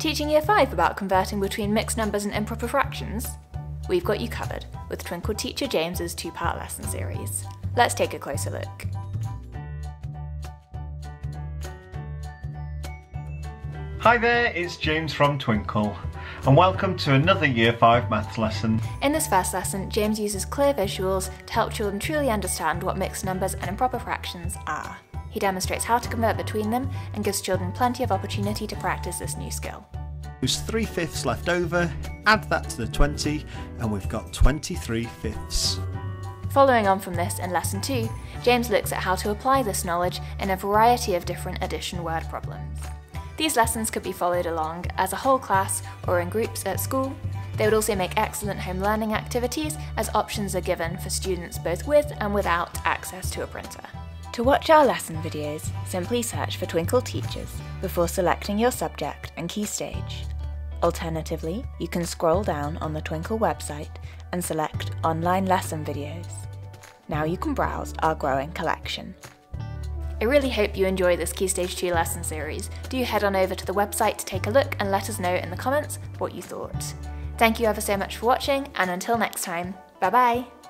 Teaching Year 5 about converting between mixed numbers and improper fractions? We've got you covered with Twinkl Teacher James's two-part lesson series. Let's take a closer look. Hi there, it's James from Twinkl, and welcome to another Year 5 maths lesson. In this first lesson, James uses clear visuals to help children truly understand what mixed numbers and improper fractions are. He demonstrates how to convert between them and gives children plenty of opportunity to practice this new skill. There's 3/5 left over, add that to the 20, and we've got 23/5. Following on from this in Lesson 2, James looks at how to apply this knowledge in a variety of different addition word problems. These lessons could be followed along as a whole class or in groups at school. They would also make excellent home learning activities as options are given for students both with and without access to a printer. To watch our lesson videos, simply search for Twinkl Teachers before selecting your subject and key stage. Alternatively, you can scroll down on the Twinkl website and select Online Lesson Videos. Now you can browse our growing collection. I really hope you enjoy this Key Stage 2 lesson series. Do head on over to the website to take a look and let us know in the comments what you thought. Thank you ever so much for watching, and until next time, bye bye!